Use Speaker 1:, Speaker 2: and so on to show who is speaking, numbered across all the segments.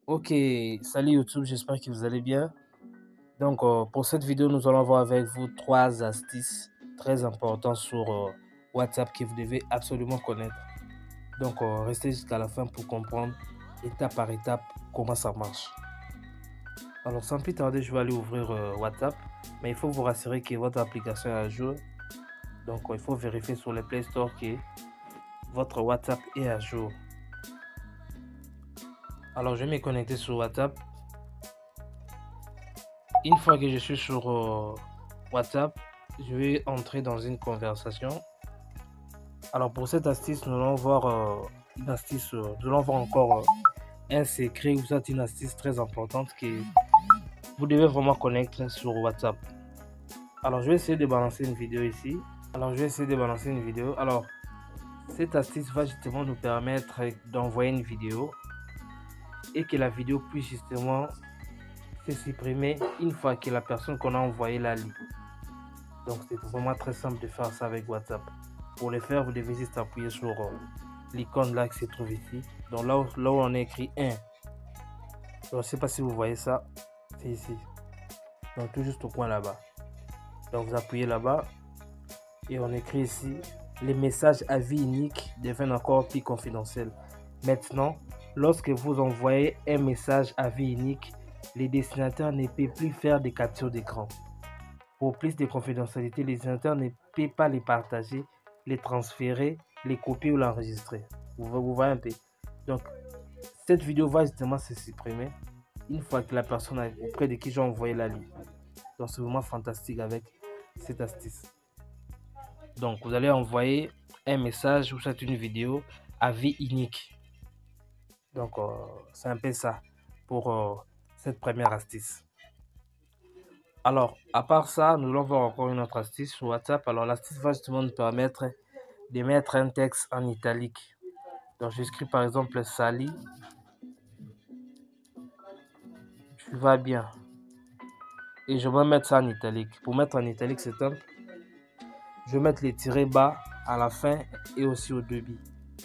Speaker 1: Ok, salut YouTube, j'espère que vous allez bien. Pour cette vidéo, nous allons voir avec vous 3 astuces très importantes sur WhatsApp que vous devez absolument connaître. Restez jusqu'à la fin pour comprendre étape par étape comment ça marche. Alors, sans plus tarder, je vais aller ouvrir WhatsApp, mais il faut vous rassurer que votre application est à jour. Il faut vérifier sur le Play Store que votre WhatsApp est à jour. Alors, je vais me connecter sur WhatsApp. Une fois que je suis sur WhatsApp, je vais entrer dans une conversation. Alors pour cette astuce, nous allons voir une astuce, nous allons voir encore un secret ou ça, une astuce très importante que vous devez vraiment connaître sur WhatsApp. Alors je vais essayer de balancer une vidéo ici. Alors cette astuce va justement nous permettre d'envoyer une vidéo et que la vidéo puisse justement se supprimer une fois que la personne qu'on a envoyé la lit. Donc c'est vraiment très simple de faire ça avec WhatsApp. Pour le faire, vous devez juste appuyer sur l'icône là qui se trouve ici. Donc là où on a écrit 1. Donc, je ne sais pas si vous voyez ça. C'est ici. Donc tout juste au coin là-bas. Donc vous appuyez là-bas. Et on écrit ici. Les messages à vie unique deviennent encore plus confidentiels. Maintenant, lorsque vous envoyez un message à vie unique, les destinataires ne peuvent plus faire des captures d'écran. Pour plus de confidentialité, les destinataires ne peuvent pas les partager, les transférer, les copier ou l'enregistrer. Vous voyez un peu. Donc, cette vidéo va justement se supprimer une fois que la personne auprès de qui j'ai envoyé la ligne. Donc, c'est vraiment fantastique avec cette astuce. Donc, vous allez envoyer un message ou c'est une vidéo à vie unique. Donc, c'est un peu ça pour cette première astuce. Alors, à part ça, nous allons voir encore une autre astuce sur WhatsApp. Alors, l'astuce va justement nous permettre de mettre un texte en italique. Donc, j'écris par exemple Sally. Tu vas bien. Et je vais mettre ça en italique. Pour mettre en italique, c'est simple. Je vais mettre les tirets bas à la fin et aussi au début.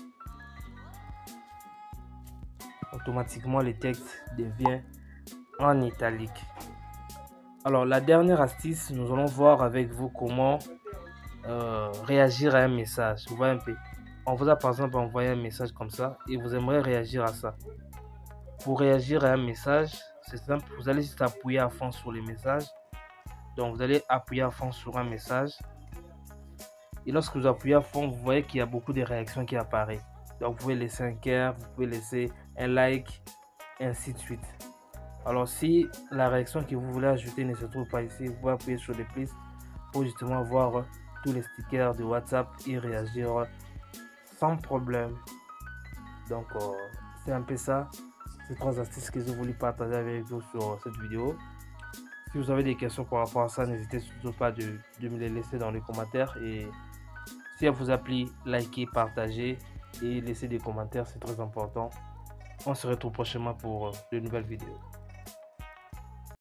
Speaker 1: Automatiquement, le texte devient en italique. Alors, la dernière astuce, nous allons voir avec vous comment réagir à un message. Vous voyez un peu. On vous a par exemple envoyé un message comme ça et vous aimeriez réagir à ça. Pour réagir à un message, c'est simple. Vous allez juste appuyer à fond sur les messages. Donc, vous allez appuyer à fond sur un message. Et lorsque vous appuyez à fond, vous voyez qu'il y a beaucoup de réactions qui apparaissent. Donc, vous pouvez laisser un cœur, vous pouvez laisser un like, et ainsi de suite. Alors, si la réaction que vous voulez ajouter ne se trouve pas ici, vous pouvez appuyer sur les plus pour justement voir tous les stickers de WhatsApp et réagir sans problème. Donc, c'est un peu ça. Ces 3 astuces que j'ai voulu partager avec vous sur cette vidéo. Si vous avez des questions par rapport à ça, n'hésitez surtout pas de me les laisser dans les commentaires. Et si elle vous a plu, likez, partagez et laissez des commentaires, c'est très important. On se retrouve prochainement pour de nouvelles vidéos.